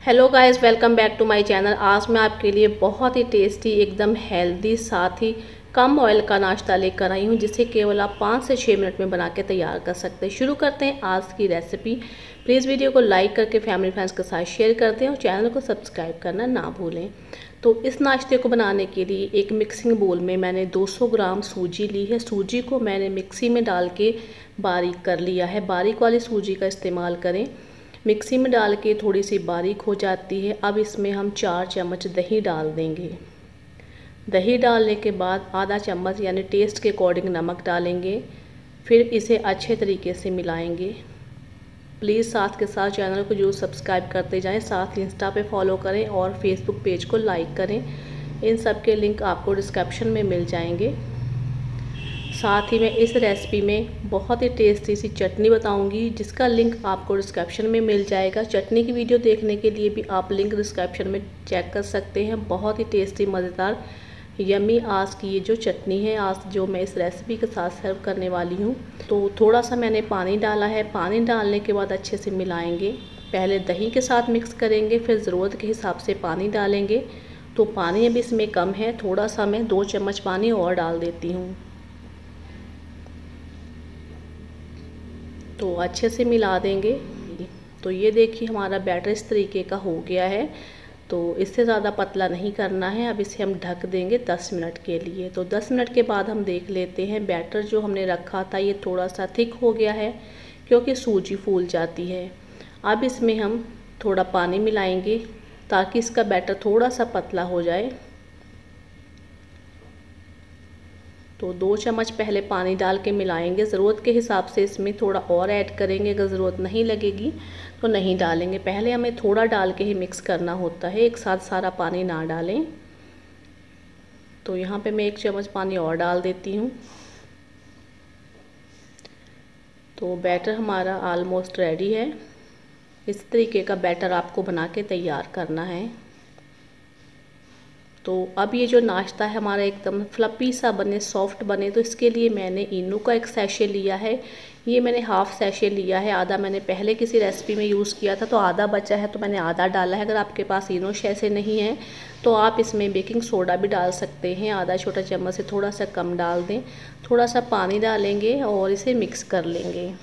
Hello guys, welcome back to my channel. आज मैं आपके लिए बहुत ही टेस्टी, एकदम हेल्दी, साथ ही कम ऑयल का नाश्ता लेकर आई हूँ, जिसे केवल आप 5 से 6 मिनट में बना के तैयार कर सकते हैं। शुरू करते हैं आज की रेसिपी। प्लीज़ वीडियो को लाइक करके फैमिली फ्रेंड्स के साथ शेयर कर दें और चैनल को सब्सक्राइब करना ना भूलें। तो इस नाश्ते को बनाने के लिए एक मिक्सिंग बोल में मैंने 200 ग्राम सूजी ली है। सूजी को मैंने मिक्सी में डाल के बारीक कर लिया है। बारीक वाली सूजी का इस्तेमाल करें। मिक्सी में डाल के थोड़ी सी बारीक हो जाती है। अब इसमें हम 4 चम्मच दही डाल देंगे। दही डालने के बाद आधा चम्मच यानी टेस्ट के अकॉर्डिंग नमक डालेंगे। फिर इसे अच्छे तरीके से मिलाएंगे। प्लीज़ साथ के साथ चैनल को जरूर सब्सक्राइब करते जाएं। साथ ही इंस्टा पे फॉलो करें और फेसबुक पेज को लाइक करें। इन सब के लिंक आपको डिस्क्रिप्शन में मिल जाएंगे। साथ ही मैं इस रेसिपी में बहुत ही टेस्टी सी चटनी बताऊंगी, जिसका लिंक आपको डिस्क्रिप्शन में मिल जाएगा। चटनी की वीडियो देखने के लिए भी आप लिंक डिस्क्रिप्शन में चेक कर सकते हैं। बहुत ही टेस्टी, मज़ेदार, यम्मी आज की ये जो चटनी है, आज जो मैं इस रेसिपी के साथ सर्व करने वाली हूँ। तो थोड़ा सा मैंने पानी डाला है। पानी डालने के बाद अच्छे से मिलाएंगे। पहले दही के साथ मिक्स करेंगे, फिर ज़रूरत के हिसाब से पानी डालेंगे। तो पानी अभी इसमें कम है, थोड़ा सा मैं 2 चम्मच पानी और डाल देती हूँ। तो अच्छे से मिला देंगे। तो ये देखिए हमारा बैटर इस तरीके का हो गया है। तो इससे ज़्यादा पतला नहीं करना है। अब इसे हम ढक देंगे 10 मिनट के लिए। तो 10 मिनट के बाद हम देख लेते हैं। बैटर जो हमने रखा था ये थोड़ा सा थिक हो गया है, क्योंकि सूजी फूल जाती है। अब इसमें हम थोड़ा पानी मिलाएंगे ताकि इसका बैटर थोड़ा सा पतला हो जाए। तो 2 चम्मच पहले पानी डाल के मिलाएंगे। ज़रूरत के हिसाब से इसमें थोड़ा और ऐड करेंगे। अगर ज़रूरत नहीं लगेगी तो नहीं डालेंगे। पहले हमें थोड़ा डाल के ही मिक्स करना होता है, एक साथ सारा पानी ना डालें। तो यहाँ पे मैं 1 चम्मच पानी और डाल देती हूँ। तो बैटर हमारा ऑलमोस्ट रेडी है। इस तरीके का बैटर आपको बना के तैयार करना है। तो अब ये जो नाश्ता है हमारा एकदम फ्लपी सा बने, सॉफ्ट बने, तो इसके लिए मैंने इनो का एक सैशे लिया है। ये मैंने हाफ़ सैशे लिया है। आधा मैंने पहले किसी रेसिपी में यूज़ किया था, तो आधा बचा है, तो मैंने आधा डाला है। अगर आपके पास इनो सैशे नहीं है तो आप इसमें बेकिंग सोडा भी डाल सकते हैं। आधा छोटा चम्मच से थोड़ा सा कम डाल दें। थोड़ा सा पानी डालेंगे और इसे मिक्स कर लेंगे।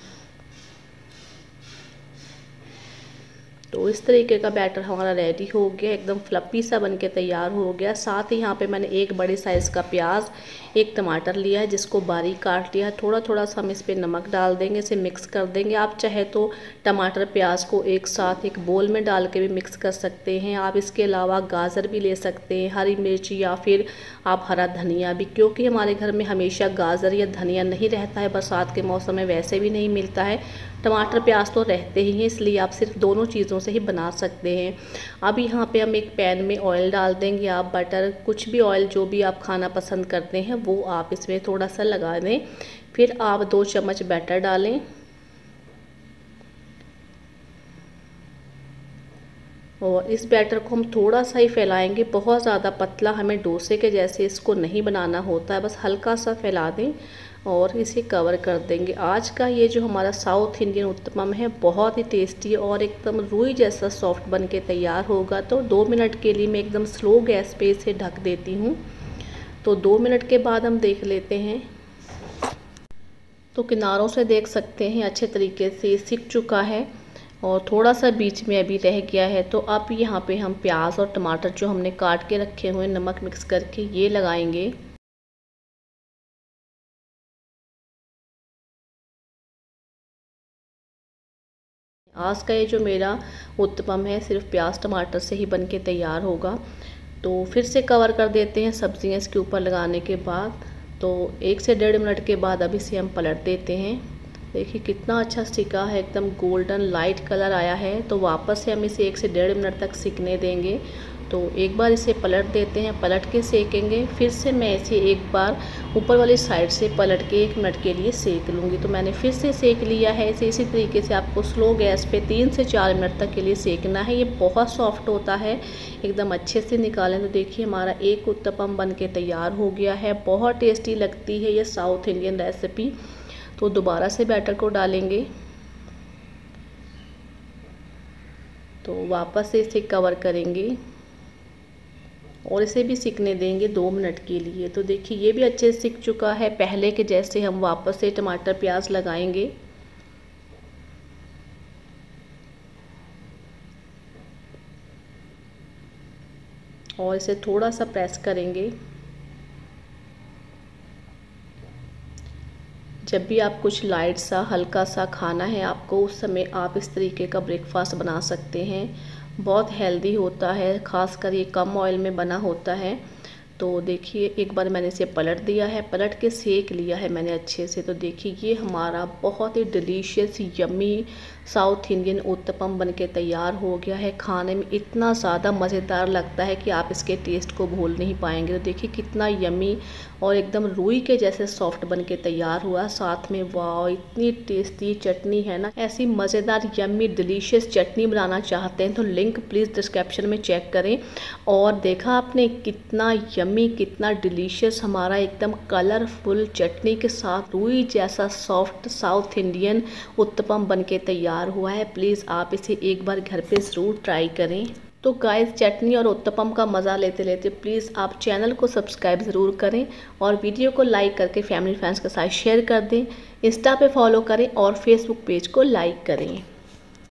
तो इस तरीके का बैटर हमारा रेडी हो गया, एकदम फ्लपी सा बनके तैयार हो गया। साथ ही यहाँ पे मैंने एक बड़े साइज़ का प्याज, एक टमाटर लिया है, जिसको बारीक काट लिया है। थोड़ा थोड़ा सा हम इस पर नमक डाल देंगे, इसे मिक्स कर देंगे। आप चाहे तो टमाटर प्याज को एक साथ एक बोल में डाल के भी मिक्स कर सकते हैं। आप इसके अलावा गाजर भी ले सकते हैं, हरी मिर्च, या फिर आप हरा धनिया भी, क्योंकि हमारे घर में हमेशा गाजर या धनिया नहीं रहता है। बरसात के मौसम में वैसे भी नहीं मिलता है। टमाटर प्याज तो रहते ही हैं, इसलिए आप सिर्फ दोनों चीज़ों से ही बना सकते हैं। अब यहाँ पे हम एक पैन में ऑयल डाल देंगे। आप बटर, कुछ भी ऑयल जो भी आप खाना पसंद करते हैं वो आप इसमें थोड़ा सा लगा दें। फिर आप 2 चम्मच बैटर डालें और इस बैटर को हम थोड़ा सा ही फैलाएंगे। बहुत ज़्यादा पतला हमें डोसे के जैसे इसको नहीं बनाना होता है, बस हल्का सा फैला दें और इसे कवर कर देंगे। आज का ये जो हमारा साउथ इंडियन उत्तपम है बहुत ही टेस्टी और एकदम रूई जैसा सॉफ्ट बन के तैयार होगा। तो 2 मिनट के लिए मैं एकदम स्लो गैस पे इसे ढक देती हूँ। तो 2 मिनट के बाद हम देख लेते हैं। तो किनारों से देख सकते हैं अच्छे तरीके से सिक चुका है और थोड़ा सा बीच में अभी रह गया है। तो अब यहाँ पे हम प्याज और टमाटर जो हमने काट के रखे हुए नमक मिक्स करके ये लगाएंगे। आज का ये जो मेरा उत्तपम है सिर्फ प्याज टमाटर से ही बन के तैयार होगा। तो फिर से कवर कर देते हैं सब्जियां इसके ऊपर लगाने के बाद। तो 1 से 1.5 मिनट के बाद अब इसे हम पलट देते हैं। देखिए कितना अच्छा सिका है, एकदम गोल्डन लाइट कलर आया है। तो वापस से हम इसे 1 से 1.5 मिनट तक सिकने देंगे। तो एक बार इसे पलट देते हैं, पलट के सेकेंगे। फिर से मैं इसे एक बार ऊपर वाली साइड से पलट के 1 मिनट के लिए सेक लूँगी। तो मैंने फिर से सेक लिया है इसे। इसी तरीके से आपको स्लो गैस पे 3 से 4 मिनट तक के लिए सेकना है। ये बहुत सॉफ्ट होता है, एकदम अच्छे से निकालें। तो देखिए हमारा एक उत्तपम बन के तैयार हो गया है। बहुत टेस्टी लगती है ये साउथ इंडियन रेसिपी। तो दोबारा से बैटर को डालेंगे तो वापस से इसे कवर करेंगे और इसे भी सिकने देंगे 2 मिनट के लिए। तो देखिए ये भी अच्छे से सिक चुका है। पहले के जैसे हम वापस से टमाटर प्याज लगाएंगे और इसे थोड़ा सा प्रेस करेंगे। जब भी आप कुछ लाइट सा हल्का सा खाना है आपको, उस समय आप इस तरीके का ब्रेकफास्ट बना सकते हैं। बहुत हेल्दी होता है, खासकर ये कम ऑयल में बना होता है। तो देखिए एक बार मैंने इसे पलट दिया है, पलट के सेक लिया है मैंने अच्छे से। तो देखिए ये हमारा बहुत ही delicious yummy south Indian uttapam बनके तैयार हो गया है। खाने में इतना ज़्यादा मज़ेदार लगता है कि आप इसके टेस्ट को भूल नहीं पाएंगे। तो देखिए कितना यम्मी और एकदम रुई के जैसे सॉफ्ट बनके तैयार हुआ। साथ में वाह इतनी टेस्टी चटनी है ना। ऐसी मज़ेदार यम्मी डिलीशियस चटनी बनाना चाहते हैं तो लिंक प्लीज़ डिस्क्रिप्शन में चेक करें। और देखा आपने कितना यम्मी कितना डिलीशियस हमारा एकदम कलरफुल चटनी के साथ रुई जैसा सॉफ्ट साउथ इंडियन उत्तपम बनके तैयार हुआ है। प्लीज़ आप इसे एक बार घर पे ज़रूर ट्राई करें। तो गाइस चटनी और उत्तपम का मज़ा लेते लेते प्लीज़ आप चैनल को सब्सक्राइब ज़रूर करें और वीडियो को लाइक करके फैमिली फ्रेंड्स के साथ शेयर कर दें। इंस्टा पे फॉलो करें और फेसबुक पेज को लाइक करें।